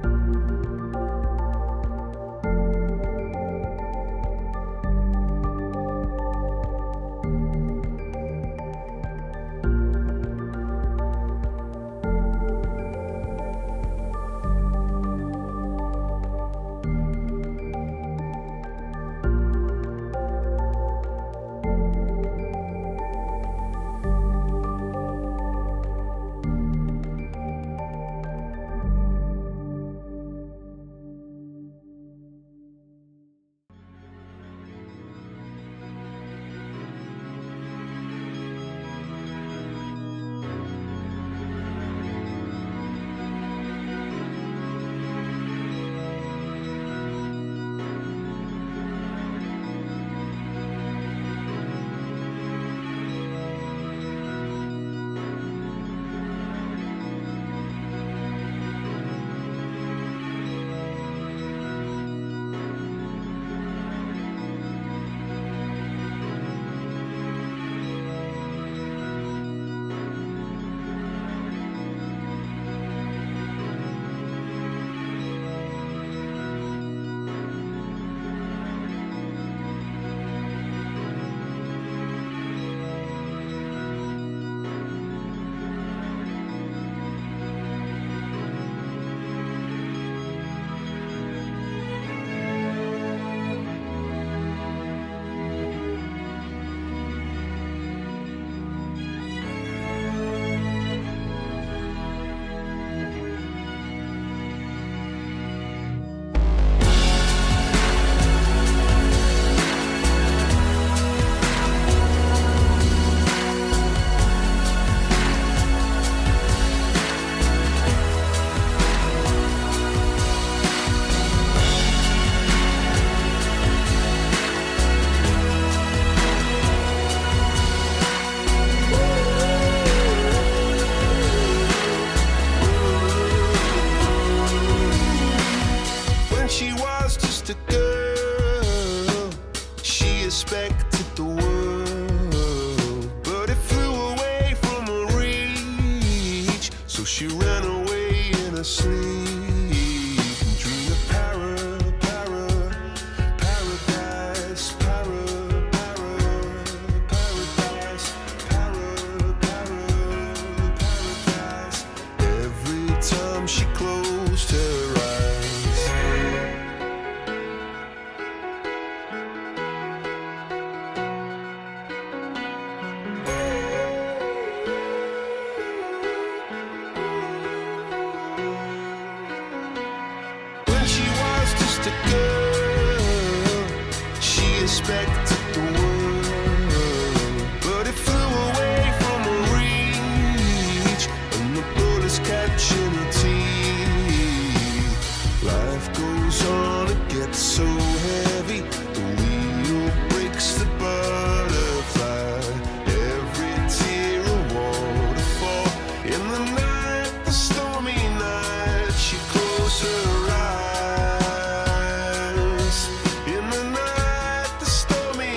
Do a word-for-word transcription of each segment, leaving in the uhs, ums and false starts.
Stormy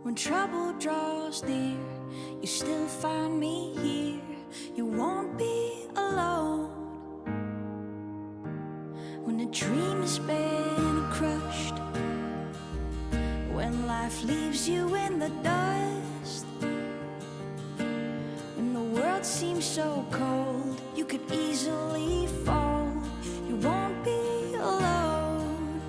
When trouble draws near, you still find me here. You won't be alone. When a dream has been crushed, when life leaves you in the dust, when the world seems so cold, you could easily fall. You won't be alone.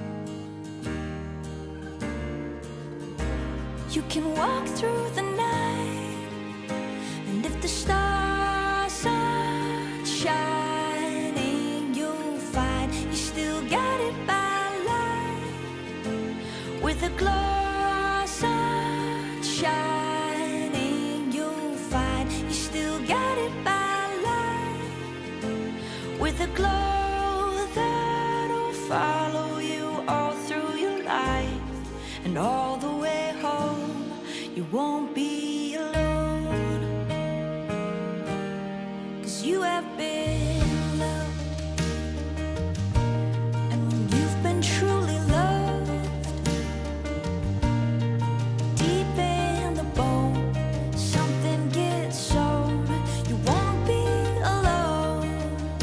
You can walk through the night, and if the stars aren't shining, you'll find you still got it by light. With a glow sun shining, you'll find you still got it by light. With a glow that'll follow you all through your life, and all the way home, you won't be alone. 'Cause you have been loved, and when you've been truly loved, deep in the bone, something gets sown. You won't be alone.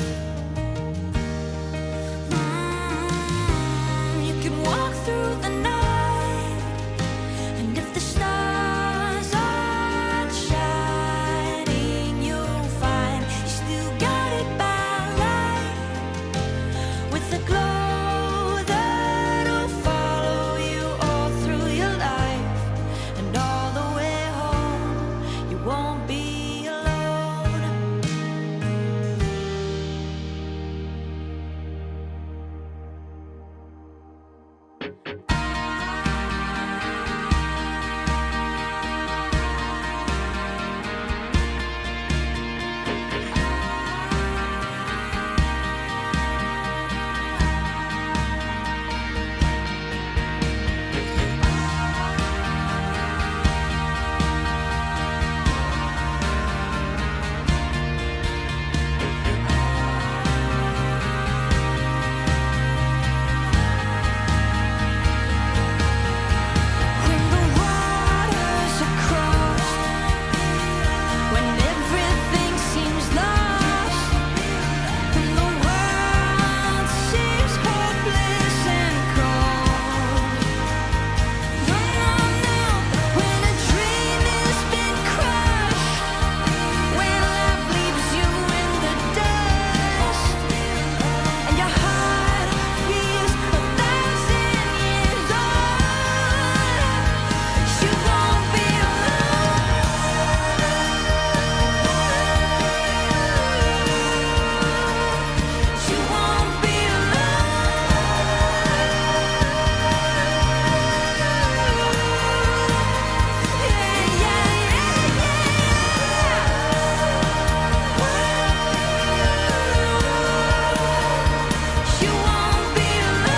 Mm, you can walk through the night, and if the stars aren't shining, you'll find you still got it by light. With a glow that'll follow you all through your life, and all the way home, you won't be alone. When the waters are crossed, when everything seems lost, when the world seems hopeless and cold. No, no, no. When a dream has been crushed, when life leaves you in the dust, and your heart feels a thousand years old, you won't be alone. You won't be alone. Yeah, yeah, yeah, yeah. You won't be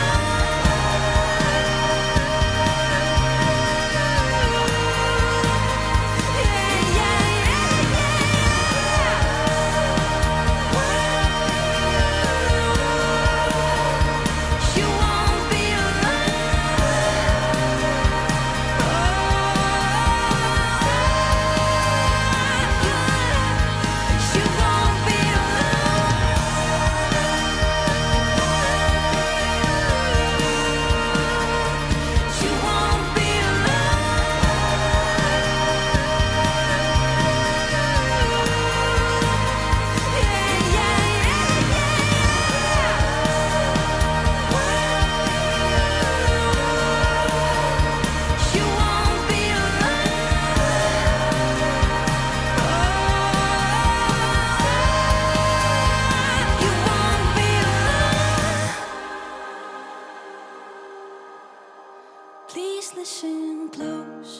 Please listen close.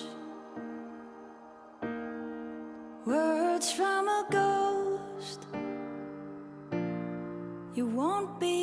Words from a ghost. You won't be